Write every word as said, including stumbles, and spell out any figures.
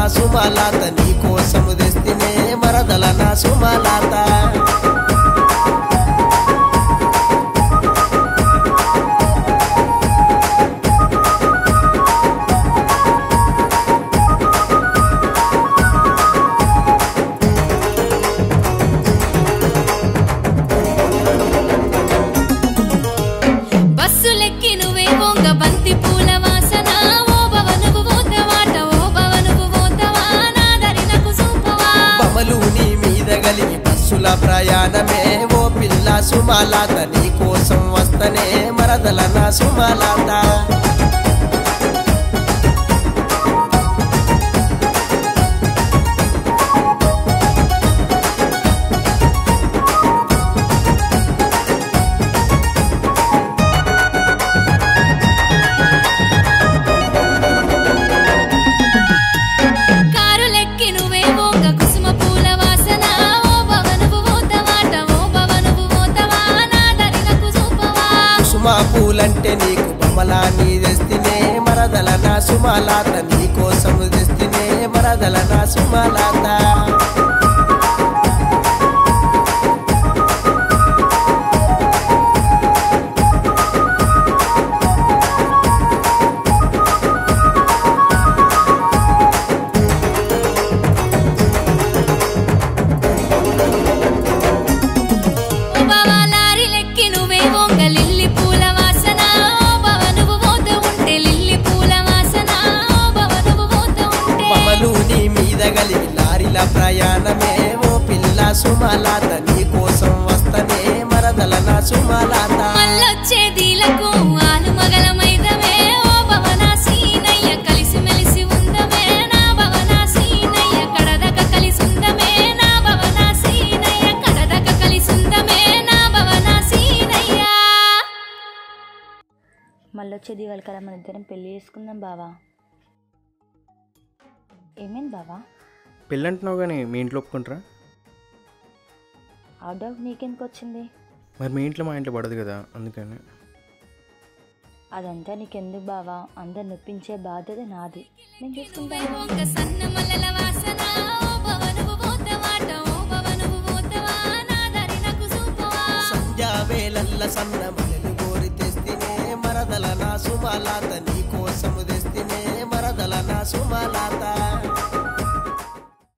సుమలాత నీ కోసము తెస్తినే మరదల నా సుమలాత ప్రయాణమే ఓ పిల్ల సుమలాత నీ కోసం వస్తనే మరదల నా సుమలాత పూలంటే నీకు బొమ్మలా నీ తెస్తినే మరదల నా సుమలాత నీ కోసం తెస్తినే మరదల నా సుమలాత ప్రయాణమే ఓ పిల్ల సుమలాత నీ కోసం వస్తనే మరదల నా సుమలాత మల్లొచ్చేదీలకు ఆలు మగలమైదమే ఓ భవనా సీనయ్య కలిసి మెలిసి ఉందమే నా భవనా సీనయ్య కడదక కలిసి ఉందమే నా భవనా సీనయ్య కడదక కలిసి ఉందమే నా భవనా సీనయ్య మల్లొచ్చేది వాళ్ళ కల మన ఇద్దరం పెళ్లి చేసుకుందాం బావా. ఏమేంది బావా? పెళ్ళి అంటున్నావు కానీ మీ ఇంట్లో ఒప్పుకుంటారా? ఆ డౌట్ నీకెందుకు వచ్చింది? మరి మీ ఇంట్లో మా ఇంట్లో పడదు కదా అందుకని. అదంతా నీకెందుకు బావా, అందరు నొప్పించే బాధ్యత నాది, నేను చూసుకుంటాను. సంధ్యావేళల్ల సన్నమలలు కోరి తెస్తినే మరదల నా సుమలాత నీ కోసము తెస్తినే మరదల నా సుమలాత